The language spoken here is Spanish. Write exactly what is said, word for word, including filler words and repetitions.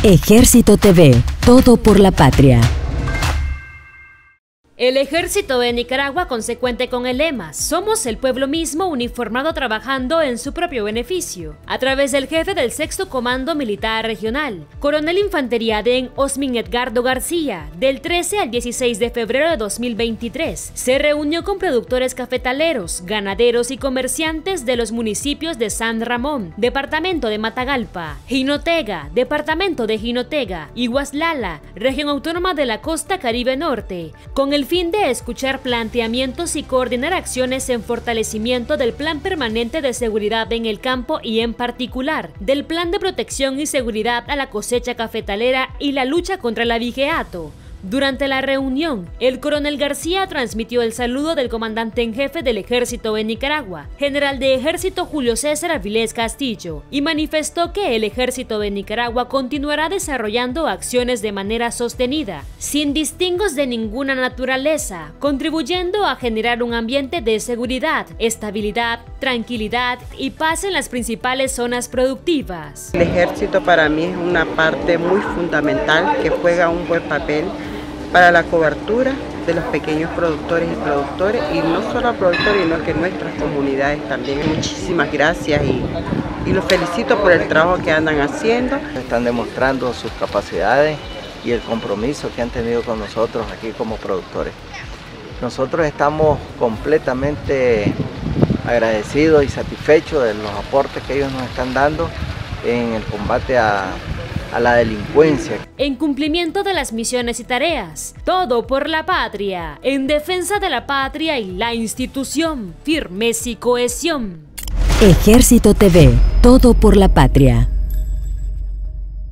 Ejército T V, todo por la patria. El Ejército de Nicaragua, consecuente con el lema "Somos el pueblo mismo uniformado trabajando en su propio beneficio", a través del jefe del Sexto Comando Militar Regional, Coronel Infantería D E N Osmin Edgardo García, del trece al dieciséis de febrero de dos mil veintitrés, se reunió con productores cafetaleros, ganaderos y comerciantes de los municipios de San Ramón, departamento de Matagalpa, Jinotega, departamento de Jinotega, y Guaslala, región autónoma de la Costa Caribe Norte, con el fin de escuchar planteamientos y coordinar acciones en fortalecimiento del Plan Permanente de Seguridad en el Campo y, en particular, del Plan de Protección y Seguridad a la Cosecha Cafetalera y la lucha contra el abigeato. Durante la reunión, el coronel García transmitió el saludo del comandante en jefe del Ejército de Nicaragua, general de Ejército Julio César Avilés Castillo, y manifestó que el Ejército de Nicaragua continuará desarrollando acciones de manera sostenida, sin distingos de ninguna naturaleza, contribuyendo a generar un ambiente de seguridad, estabilidad, tranquilidad y paz en las principales zonas productivas. El Ejército para mí es una parte muy fundamental que juega un buen papel para la cobertura de los pequeños productores y productores, y no solo productores, sino que nuestras comunidades también. Muchísimas gracias y, y los felicito por el trabajo que andan haciendo. Están demostrando sus capacidades y el compromiso que han tenido con nosotros aquí como productores. Nosotros estamos completamente agradecidos y satisfechos de los aportes que ellos nos están dando en el combate a a la delincuencia. En cumplimiento de las misiones y tareas, todo por la patria, en defensa de la patria y la institución, firmeza y cohesión. Ejército T V, todo por la patria.